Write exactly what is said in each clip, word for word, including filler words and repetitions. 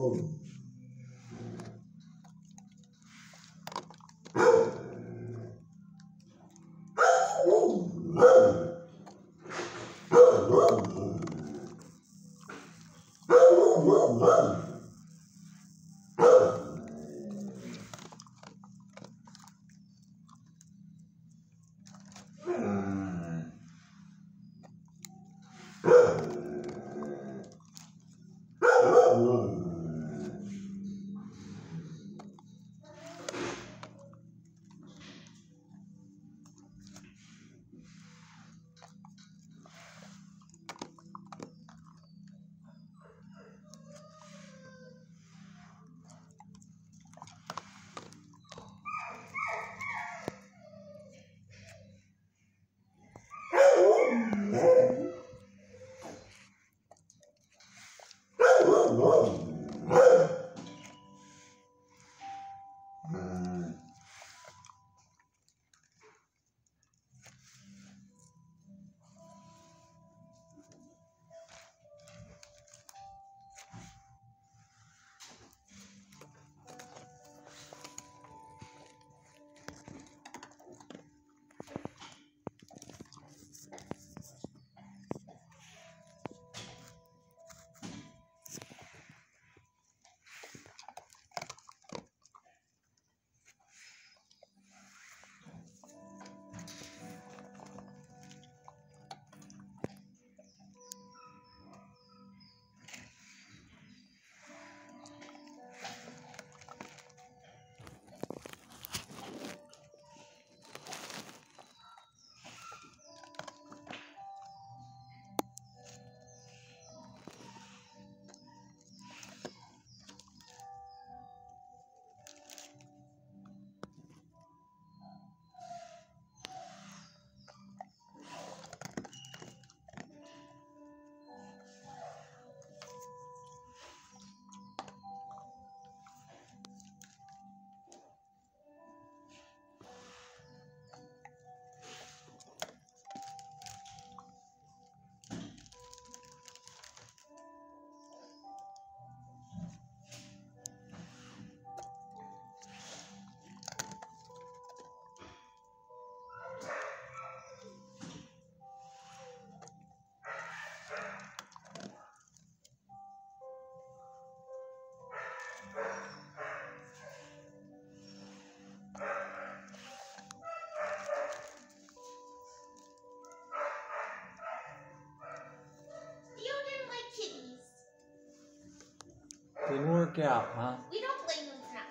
Didn't work out, huh? We don't blame him for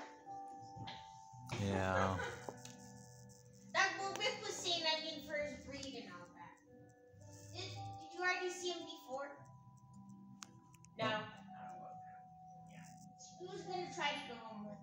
not. Yeah. That well, Rick was saying, I mean, for his breed and all that. Did, did you already see him before? No. He was going to try to go home with.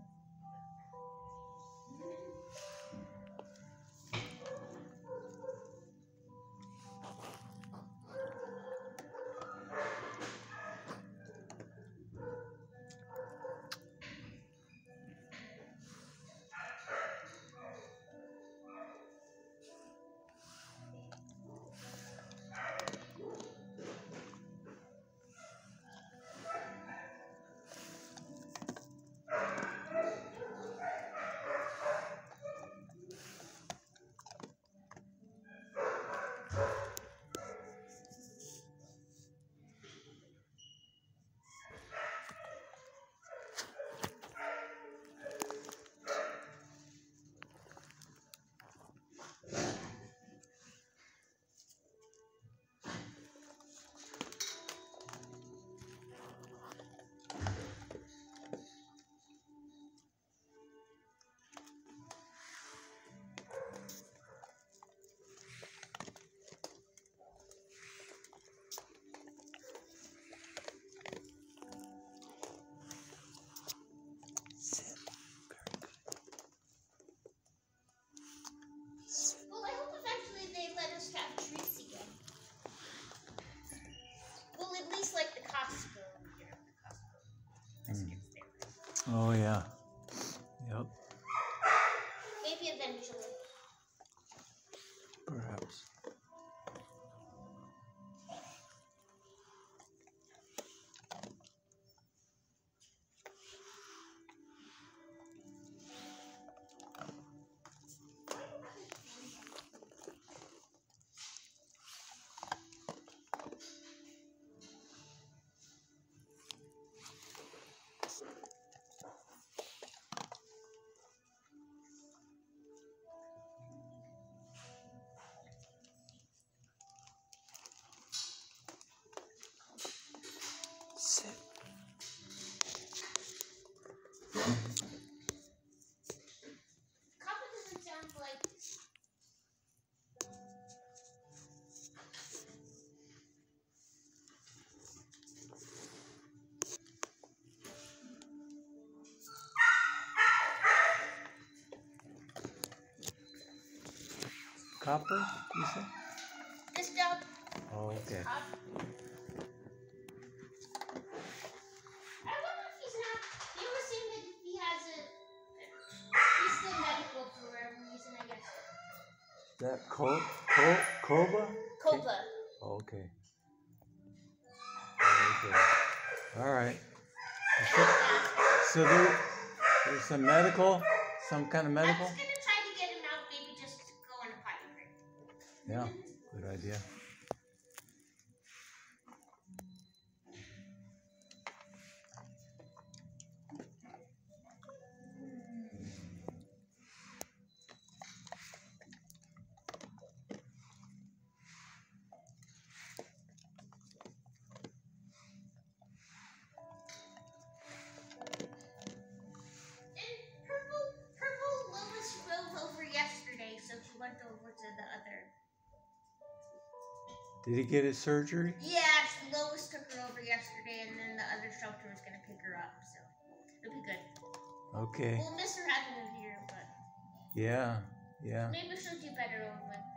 Oh, yeah. Yep. Maybe eventually. Perhaps. copper, you said? This dog. Oh, okay. Copper. I wonder if he's not. You were saying that if he has a. He's still medical for whatever reason, I guess. Is that co co Coba? Copa. Okay. Okay. All right. So, so there, there's some medical, some kind of medical? I'm just going to try to get him out, maybe just go on a potty break. Yeah, good idea. Did he get his surgery? Yeah, Lois took her over yesterday, and then the other shelter was gonna pick her up, so it'll be good. Okay. We'll miss her having her here, but yeah, yeah. Maybe she'll do better over with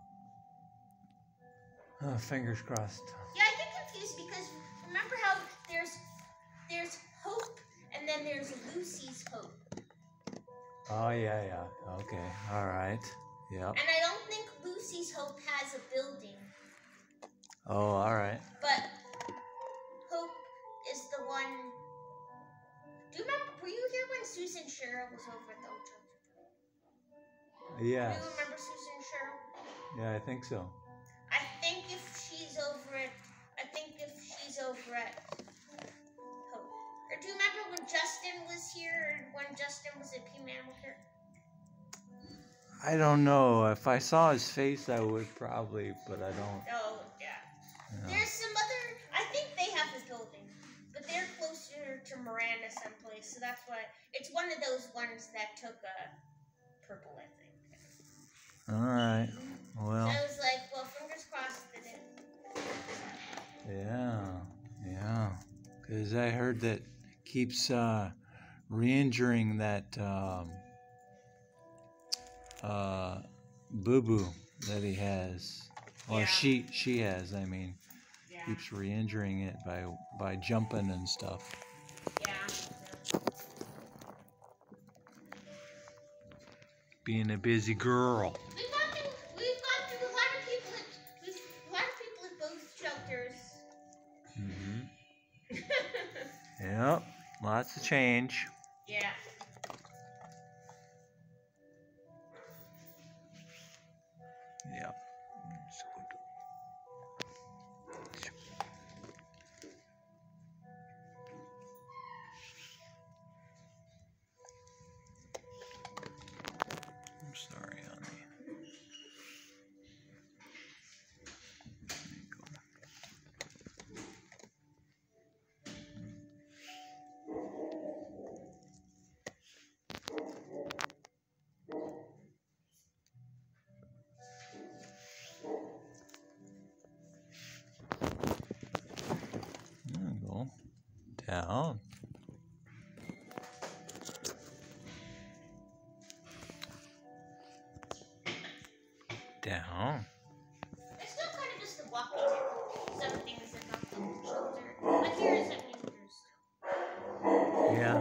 the. Oh, fingers crossed. Yeah, I get confused because remember how there's there's Hope, and then there's Lucy's Hope. Oh yeah, yeah. Okay, all right. Yep. And I don't think Lucy's Hope has a building. Oh, all right. But Hope is the one. Do you remember? Were you here when Susan Cheryl was over at the old church? Yes. Do you remember Susan Cheryl? Yeah, I think so. I think if she's over at, I think if she's over at Hope. Or do you remember when Justin was here? Or when Justin was at P Man with her? I don't know. If I saw his face, I would probably, but I don't. Oh, yeah. Yeah. There's some other, I think they have a building, but they're closer to Miranda someplace, so that's why, it's one of those ones that took a purple, I think. All right. Well. I was like, well, fingers crossed that it. Yeah, yeah. Because I heard that keeps uh, re-injuring that um, uh, boo-boo that he has. Or Yeah. she she has, I mean. Yeah. Keeps re-injuring it by, by jumping and stuff. Yeah. Being a busy girl. We've gone through, we've gone through a lot of people at, we've, a lot of people at both shelters. Mm-hmm. Yep, lots of change. Yeah. Yep. I'm sorry, honey. There you go. There you go. Down. Down. It's still kind of just the walking some things that come from the shelter. Like here is some users. Yeah.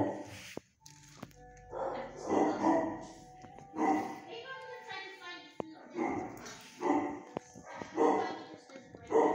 Maybe I'm gonna try to find food there. Probably just as a break.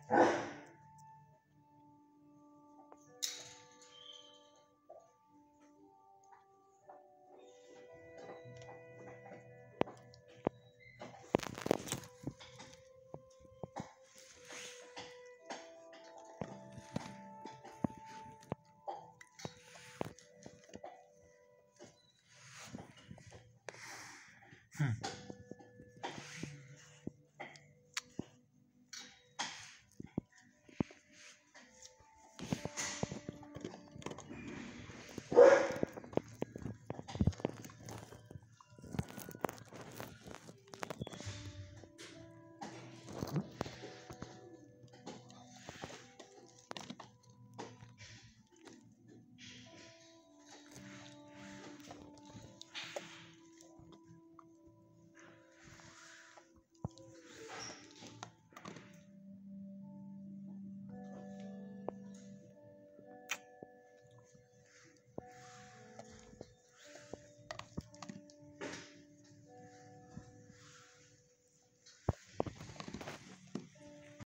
All right.